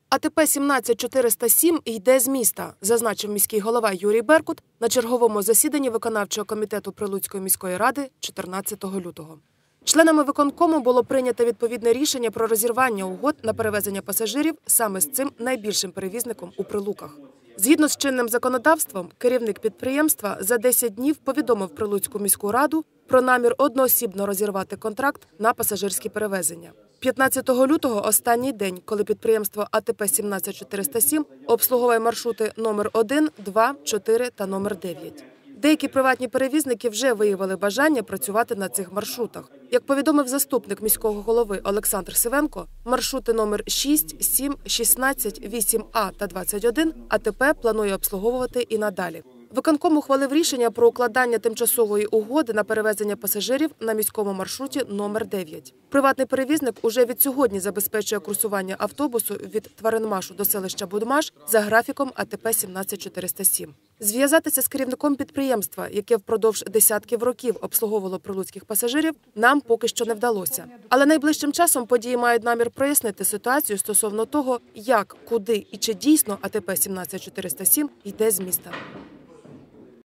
АТП 17407 йде з міста, зазначив міський голова Юрій Беркут на черговому засіданні виконавчого комітету Прилуцької міської ради 14 лютого. Членами виконкому було прийнято відповідне рішення про розірвання угод на перевезення пасажирів саме з цим найбільшим перевізником у Прилуках. Згідно з чинним законодавством, керівник підприємства за 10 днів повідомив Прилуцьку міську раду про намір одноосібно розірвати контракт на пасажирські перевезення. 15 лютого – останній день, коли підприємство АТП 17407 обслуговує маршрути номер 1, 2, 4 та номер 9. Деякі приватні перевізники вже виявили бажання працювати на цих маршрутах. Як повідомив заступник міського голови Олександр Сивенко, маршрути номер 6, 7, 16, 8А та 21 АТП планує обслуговувати і надалі. Виконком ухвалив рішення про укладання тимчасової угоди на перевезення пасажирів на міському маршруті номер 9. Приватний перевізник уже від сьогодні забезпечує курсування автобусу від Тваринмашу до селища Будмаш за графіком АТП 17407. Зв'язатися з керівником підприємства, яке впродовж десятків років обслуговувало прилуцьких пасажирів, нам поки що не вдалося. Але найближчим часом події мають намір прояснити ситуацію стосовно того, як, куди і чи дійсно АТП 17407 йде з міста.